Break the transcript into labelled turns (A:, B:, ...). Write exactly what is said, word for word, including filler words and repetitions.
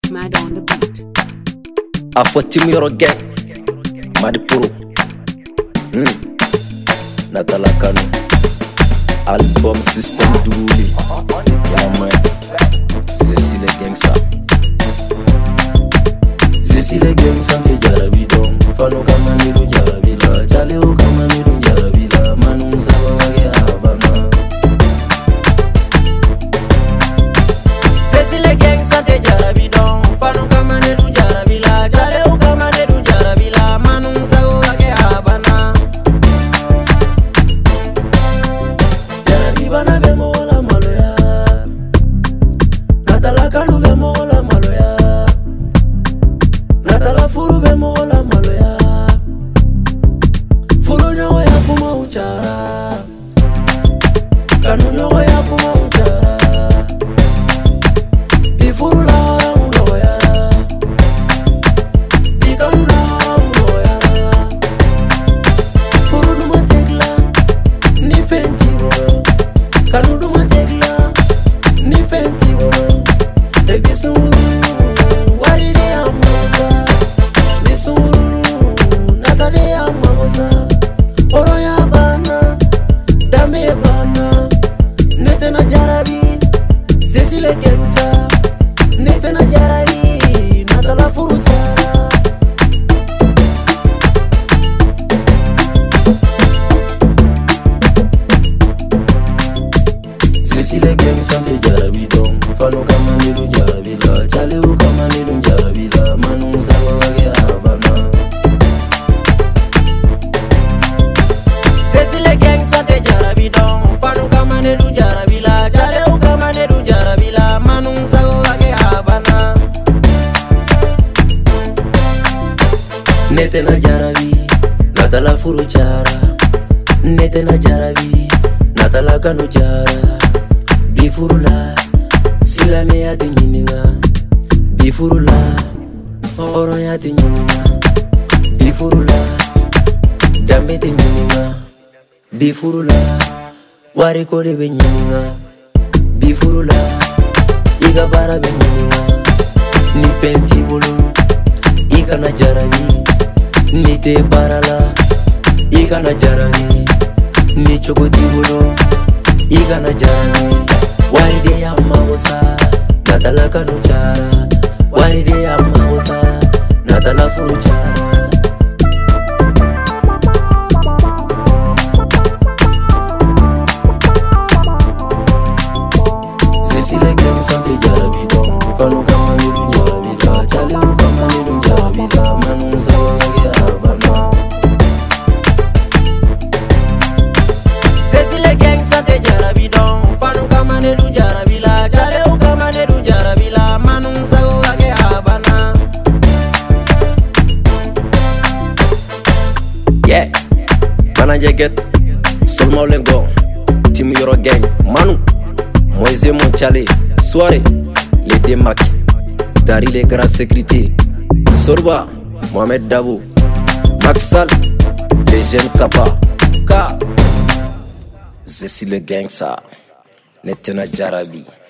A: Mad on the beat.
B: Afo Team Yoro Gang, Mad Pro. Mm. Natala Kano. Album System Douli. Yeah man. Cécile Gangsa. Cécile Gangsa te jarabi dom. Fano kama miru jarabi la. Chale o kama miru jarabi la. Manu musawa wage Havana. Cécile Gangsa te jarabi dom. Fano kama miru jarabi la. Chale o kama miru jarabi la. Manu musawa wage Havana. Jarabi bana be mola maloya. Natala Kano be mola maloya. Natala furu be mola maloya. Furu nyogo ya kuma uchara. Kanu nyogo ya kuma uchara. Ifuru la uloya. Ikanu la uloya. Furu numa tegla ni fenti bro. Kanu numa tegla ni fenti bro. Ebisu wari de amosa. Bisu natale amosa. Oro ya bana, dame bana. Netena jarabi, Cécile Gangsa. Netena jarabi, natala furu jara. Cécile Gangsa te jarabi dom. Fano kama miru jarabi la. Chale u kama miru jarabi la. Manu musawa wage Havana. Cécile Gangsa te jarabi dom. Fano kama miru jarabi la. Chale u kama miru jarabi la. Manu musawa wage Havana. Netena jarabi, natala furu jara. Netena jarabi, natala Kano jara. Bifurula, silame ya tinyininga. Bifurula, oro ya tinyininga. Bifurula, dambe tinyininga. Bifurula, wari kode be nyininga. Bifurula, iga bara be nyininga. Ni fenti bolo, iga na jarabi. Ni te barala, iga na jarabi. Ni chokoti bolo, iga na jarabi. Wari de ya maosa, natala Kano jara. Wari de ya maosa, natala furu jara. Cécile Gangsa te jarabi dom. Fano kama miru jarabi la. Chale u kama miru jarabi la. Manu musawa wage Havana. Cécile Gangsa te jarabi dom. Fano kama miru jarabi la. Chale u kama miru jarabi la. Manu musawa wage Havana. Yeah, Manager Get, Solma Lengo, Team Yoro Gang, Manu, Moïse Monchale, Soirée, les Démac, Dari les Grands Sécurité, Sorba, Mohamed Dabo, Maxal, les jeunes Kappa, K, Cécile Gangsa, Netena Jarabi.